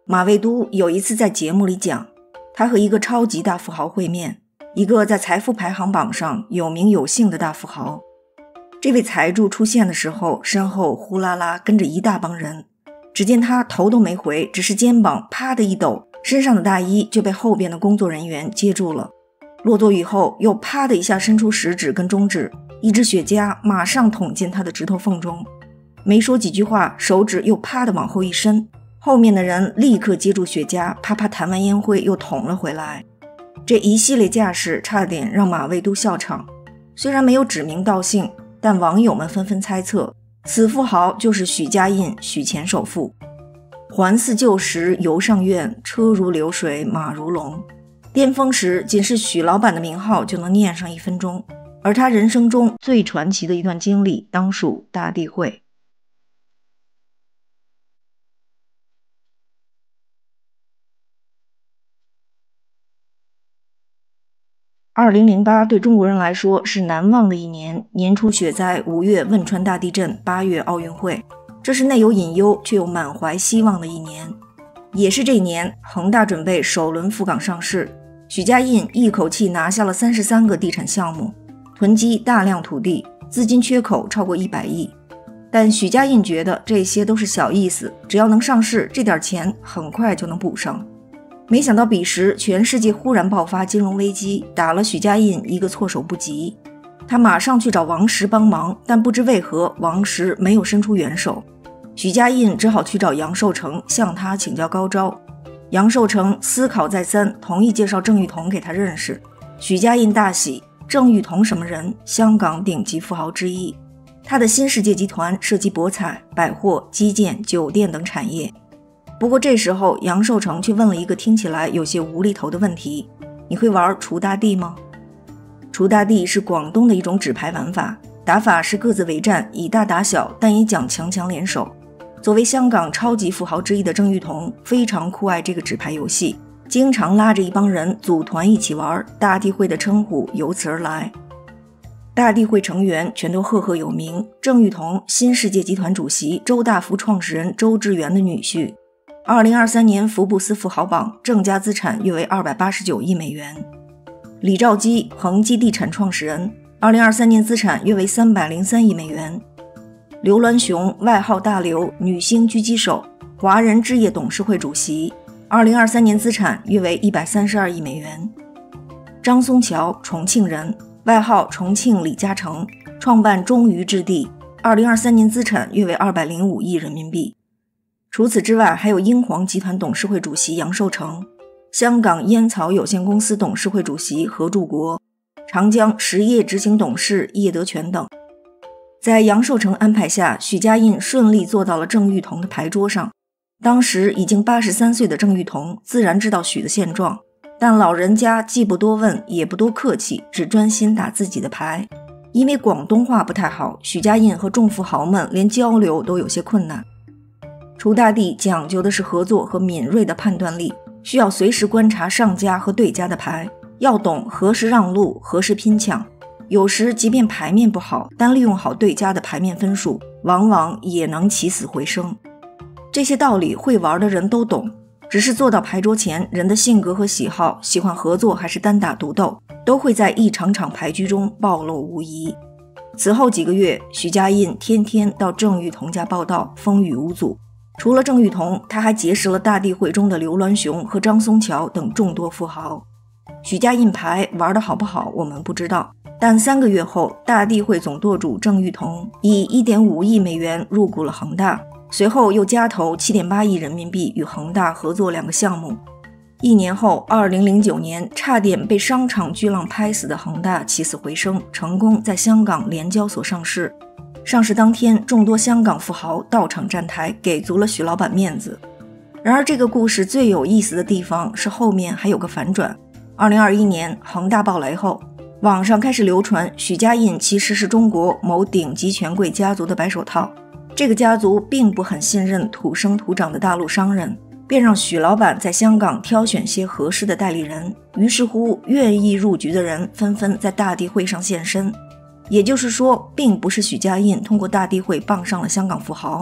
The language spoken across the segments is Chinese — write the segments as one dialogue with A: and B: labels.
A: 马未都有一次在节目里讲，他和一个超级大富豪会面，一个在财富排行榜上有名有姓的大富豪。这位财主出现的时候，身后呼啦啦跟着一大帮人，只见他头都没回，只是肩膀啪的一抖，身上的大衣就被后边的工作人员接住了。落座以后又啪的一下伸出食指跟中指，一支雪茄马上捅进他的指头缝中，没说几句话，手指又啪的往后一伸，后面的人立刻接住雪茄，啪啪弹完烟灰又捅了回来。这一系列架势差点让马未都笑场，虽然没有指名道姓，但网友们纷纷猜测此富豪就是许家印，许前首富。还似旧时游上苑，车如流水马如龙。巅峰时仅是许老板的名号就能念上1分钟，而他人生中最传奇的一段经历当属大地会。2008对中国人来说是难忘的一年，年初雪灾，5月汶川大地震，8月奥运会，这是内有隐忧却又满怀希望的一年。也是这一年，恒大准备首轮赴港上市，许家印一口气拿下了33个地产项目，囤积大量土地，资金缺口超过100亿。但许家印觉得这些都是小意思，只要能上市，这点钱很快就能补上。没想到彼时全世界忽然爆发金融危机，打了许家印一个措手不及。他马上去找王石帮忙，但不知为何王石没有伸出援手，许家印只好去找杨受成，向他请教高招。杨受成思考再三，同意介绍郑裕彤给他认识。许家印大喜，郑裕彤什么人？香港顶级富豪之一，他的新世界集团涉及博彩、百货、基建、酒店等产业。不过这时候杨受成却问了一个听起来有些无厘头的问题，你会玩锄大地吗？锄大地是广东的一种纸牌玩法，打法是各自为战，以大打小，但也讲强强联手。作为香港超级富豪之一的郑裕彤非常酷爱这个纸牌游戏，经常拉着一帮人组团一起玩，大地会的称呼由此而来。大地会成员全都赫赫有名，郑裕彤新世界集团主席，周大福创始人周志源的女婿。2023年福布斯富豪榜，郑家资产约为289亿美元。李兆基，恒基地产创始人，2023年资产约为303亿美元。刘銮雄，外号大刘，女星狙击手，华人置业董事会主席，2023年资产约为132亿美元。张松桥，重庆人，外号重庆李嘉诚，创办中渝置地，2023年资产约为205亿人民币。除此之外，还有英皇集团董事会主席杨受成，香港烟草有限公司董事会主席何柱国，长江实业执行董事叶德全等。在杨受成安排下，许家印顺利坐到了郑裕彤的牌桌上。当时已经83岁的郑裕彤自然知道许的现状，但老人家既不多问也不多客气，只专心打自己的牌。因为广东话不太好，许家印和众富豪们连交流都有些困难。锄大地讲究的是合作和敏锐的判断力，需要随时观察上家和对家的牌，要懂何时让路，何时拼抢。有时即便牌面不好，但利用好对家的牌面分数，往往也能起死回生。这些道理会玩的人都懂，只是坐到牌桌前，人的性格和喜好，喜欢合作还是单打独斗，都会在一场场牌局中暴露无遗。此后几个月，许家印天天到郑裕彤家报道，风雨无阻。除了郑裕彤，他还结识了大地会中的刘銮雄和张松桥等众多富豪。许家印牌玩得好不好我们不知道，但3个月后，大地会总舵主郑裕彤以 1.5 亿美元入股了恒大，随后又加投 7.8 亿人民币与恒大合作2个项目。1年后，2009年差点被商场巨浪拍死的恒大起死回生，成功在香港联交所上市。上市当天，众多香港富豪到场站台，给足了许老板面子。然而这个故事最有意思的地方是后面还有个反转。2021年恒大暴雷后，网上开始流传许家印其实是中国某顶级权贵家族的白手套，这个家族并不很信任土生土长的大陆商人，便让许老板在香港挑选些合适的代理人，于是乎愿意入局的人纷纷在大地会上现身。也就是说，并不是许家印通过大地会傍上了香港富豪，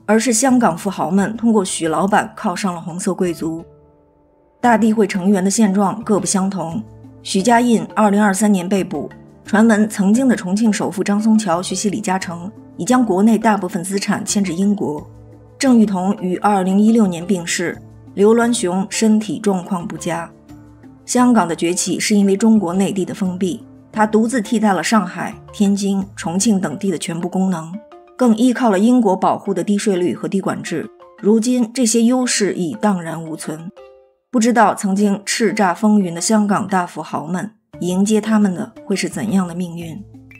A: 而是香港富豪们通过许老板靠上了红色贵族。大地会成员的现状各不相同。许家印2023年被捕，传闻曾经的重庆首富张松桥学习李嘉诚，已将国内大部分资产迁至英国。郑裕彤于2016年病逝，刘銮雄身体状况不佳。香港的崛起是因为中国内地的封闭，它独自替代了上海、天津、重庆等地的全部功能，更依靠了英国保护的低税率和低管制。如今这些优势已荡然无存。不知道曾经叱咤风云的香港大富豪们，迎接他们的会是怎样的命运？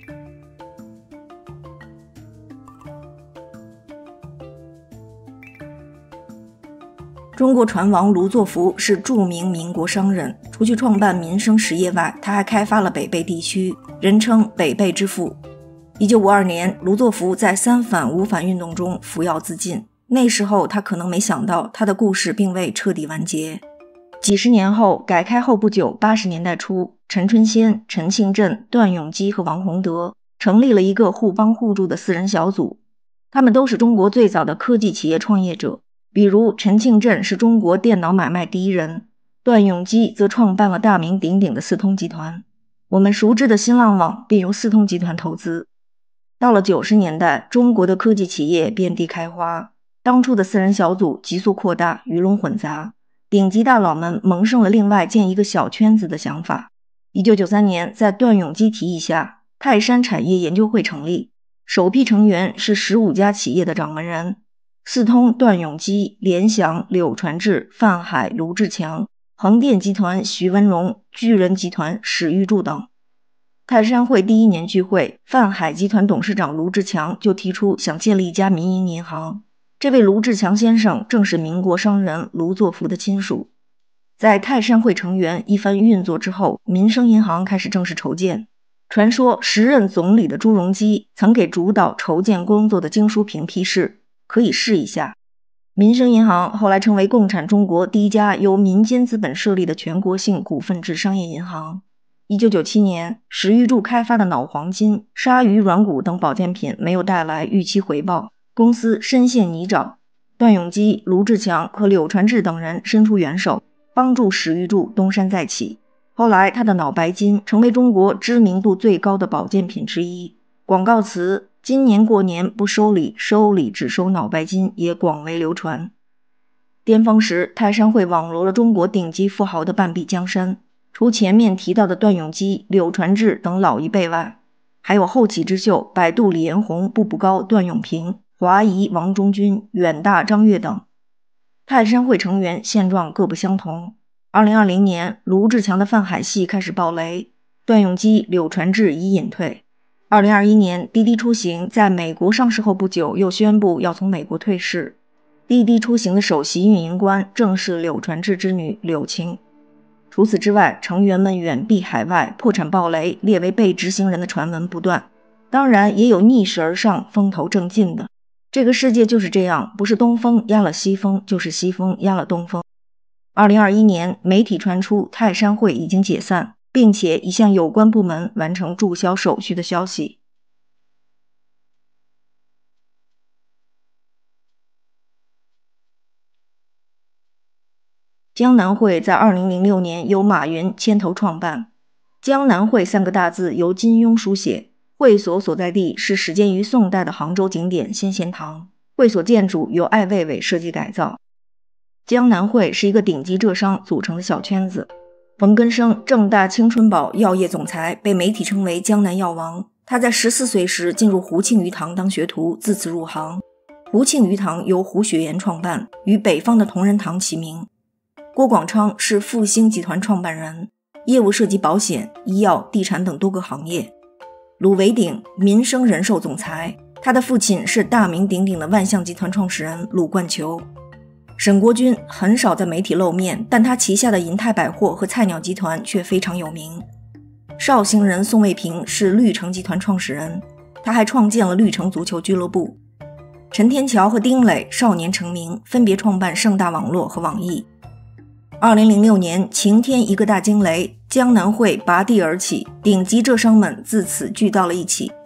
A: 中国船王卢作孚是著名民国商人，除去创办民生实业外，他还开发了北碚地区，人称北碚之父。1952年，卢作孚在三反五反运动中服药自尽，那时候他可能没想到他的故事并未彻底完结。几十年后，改开后不久，80年代初，陈春先、陈庆振、段永基和王洪德成立了一个互帮互助的4人小组，他们都是中国最早的科技企业创业者。比如陈庆振是中国电脑买卖第一人，段永基则创办了大名鼎鼎的四通集团。我们熟知的新浪网便由四通集团投资。到了90年代，中国的科技企业遍地开花，当初的4人小组急速扩大，鱼龙混杂，顶级大佬们萌生了另外建一个小圈子的想法。1993年，在段永基提议下，泰山产业研究会成立，首批成员是15家企业的掌门人，四通段永基、联想、柳传志、泛海、卢志强，横店集团徐文荣，巨人集团史玉柱等。泰山会第1年聚会，泛海集团董事长卢志强就提出想建立一家民营银行。这位卢志强先生正是民国商人卢作孚的亲属。在泰山会成员一番运作之后，民生银行开始正式筹建。传说时任总理的朱镕基曾给主导筹建工作的京书平批示，可以试一下。民生银行后来成为共产中国第一家由民间资本设立的全国性股份制商业银行。1997年，史玉柱开发的脑黄金、鲨鱼软骨等保健品没有带来预期回报，公司深陷泥沼。段永基、卢志强和柳传志等人伸出援手，帮助史玉柱东山再起。后来他的脑白金成为中国知名度最高的保健品之一，广告词今年过年不收礼，收礼只收脑白金也广为流传。巅峰时，泰山会网罗了中国顶级富豪的半壁江山，除前面提到的段永基、柳传志等老一辈外，还有后起之秀百度李彦宏、步步高段永平、华谊王中军、远大张悦等。泰山会成员现状各不相同。2020年，卢志强的泛海系开始爆雷，段永基、柳传志已隐退。2021年，滴滴出行在美国上市后不久又宣布要从美国退市。滴滴出行的首席运营官正是柳传志之女柳青。除此之外，成员们远避海外，破产暴雷，列为被执行人的传闻不断。当然也有逆势而上，风头正劲的。这个世界就是这样，不是东风压了西风，就是西风压了东风。2021年，媒体传出泰山会已经解散，并且已向有关部门完成注销手续的消息。江南会在2006年由马云牵头创办。江南会3个大字由金庸书写，会所所在地是始建于宋代的杭州景点先贤堂，会所建筑由艾未未设计改造。江南会是一个顶级浙商组成的小圈子。冯根生，正大青春宝药业总裁，被媒体称为江南药王。他在14岁时进入胡庆余堂当学徒，自此入行。胡庆余堂由胡雪岩创办，与北方的同仁堂齐名。郭广昌是复兴集团创办人，业务涉及保险、医药、地产等多个行业。鲁维鼎，民生人寿总裁，他的父亲是大名鼎鼎的万象集团创始人鲁冠球。沈国军很少在媒体露面，但他旗下的银泰百货和菜鸟集团却非常有名。绍兴人宋卫平是绿城集团创始人，他还创建了绿城足球俱乐部。陈天桥和丁磊少年成名，分别创办盛大网络和网易。2006年，晴天一个大惊雷，江南会拔地而起，顶级浙商们自此聚到了一起。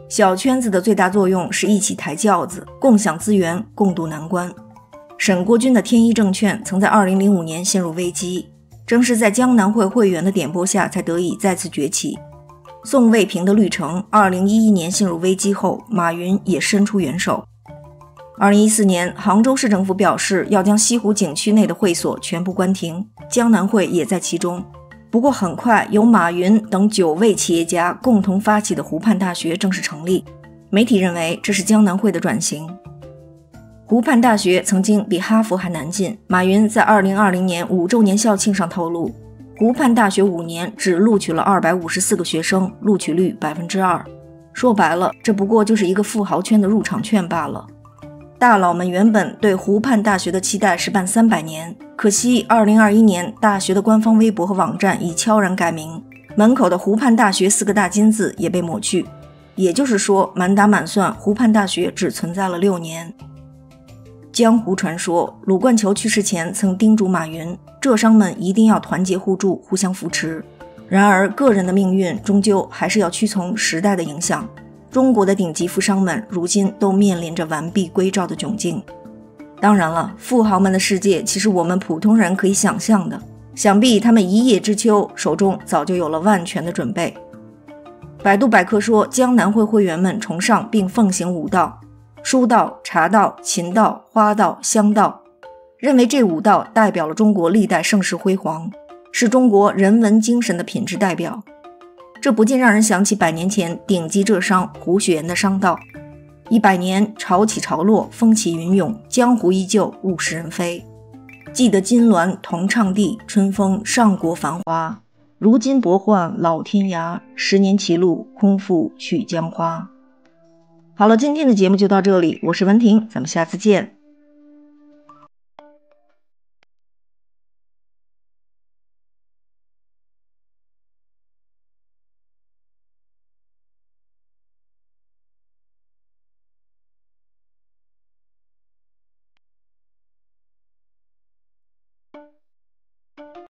A: 小圈子的最大作用是一起抬轿子，共享资源，共度难关。沈国军的天一证券曾在2005年陷入危机，正是在江南会会员的点拨下才得以再次崛起。宋卫平的绿城2011年陷入危机后，马云也伸出援手。2014年，杭州市政府表示要将西湖景区内的会所全部关停，江南会也在其中。不过很快，由马云等9位企业家共同发起的湖畔大学正式成立。媒体认为这是江南会的转型。湖畔大学曾经比哈佛还难进，马云在2020年5周年校庆上透露，湖畔大学5年只录取了254个学生，录取率 2%。 说白了，这不过就是一个富豪圈的入场券罢了。大佬们原本对湖畔大学的期待是办300年，可惜2021年大学的官方微博和网站已悄然改名，门口的湖畔大学4个大金字也被抹去。也就是说，满打满算，湖畔大学只存在了6年。江湖传说，鲁冠球去世前曾叮嘱马云，浙商们一定要团结互助，互相扶持。然而，个人的命运终究还是要屈从时代的影响。中国的顶级富商们如今都面临着完璧归赵的窘境。当然了，富豪们的世界其实我们普通人可以想象的，想必他们一叶知秋，手中早就有了万全的准备。百度百科说，江南会会员们崇尚并奉行5道：书道、茶道、琴道、花道、香道，认为这5道代表了中国历代盛世辉煌，是中国人文精神的品质代表。这不禁让人想起100年前顶级浙商胡雪岩的商道：100年潮起潮落，风起云涌，江湖依旧，物是人非。记得金銮同唱地，春风上国繁华。如今博换老天涯，10年歧路，空负去江花。好了，今天的节目就到这里，我是文婷，咱们下次见。